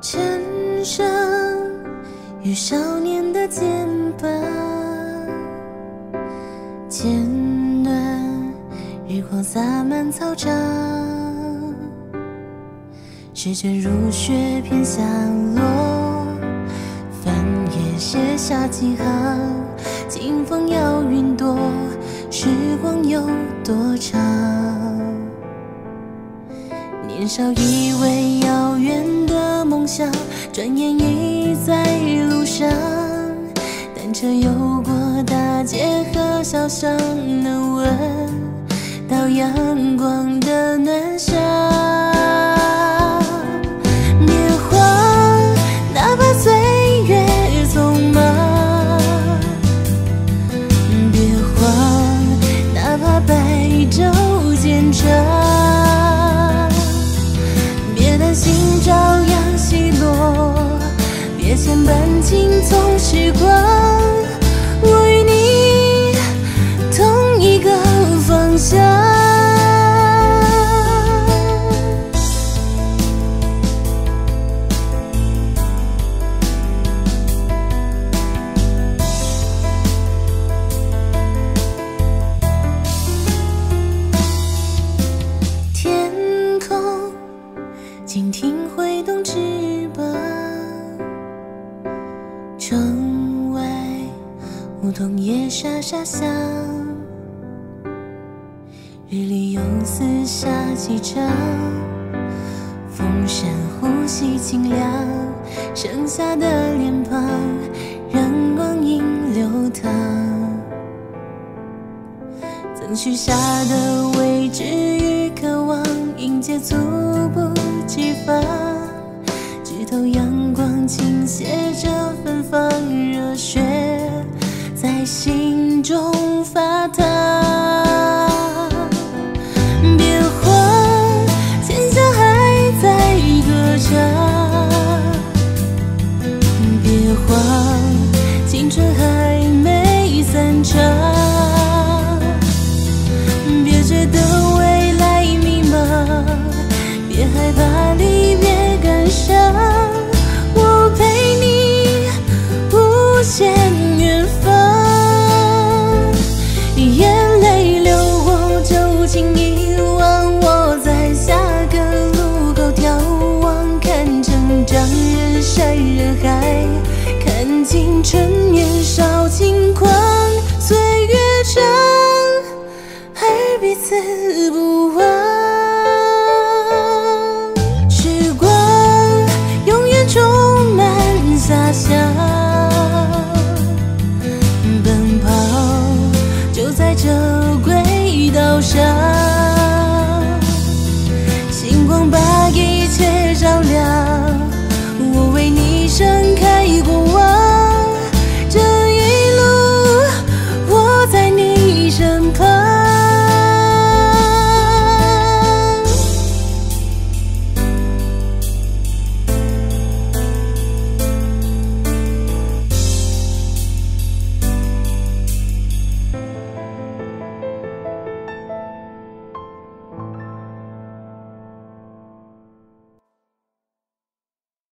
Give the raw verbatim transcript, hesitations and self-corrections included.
成长与少年的肩膀，渐暖，日光洒满操场，时针如雪偏下落，翻页写下几行，清风摇云朵，时光有多长？年少以为遥远的梦想，转眼已在路上。单车游过大街和小巷，能闻到阳光的暖香。别慌，哪怕岁月匆忙；别慌，哪怕白昼渐长。心照样稀落，别牵绊轻从时光。我与你同一个方向。天空蜻蜓挥动翅膀，窗外梧桐叶沙沙响，日里有厮下几场，风扇呼吸清凉，剩下的脸庞让光阴流淌，曾许下的未知与渴望，迎接猝不及防，枝头阳光倾泻着芬芳，热血在心中发烫。别慌，天下还在歌唱；别慌，青春还没散场。别觉得未来迷茫，别害怕离别感伤，我陪你无限远方。眼泪流过就轻易忘，我在下个路口眺望，看成长人山人海，看尽春年少轻狂。岁月长，而彼此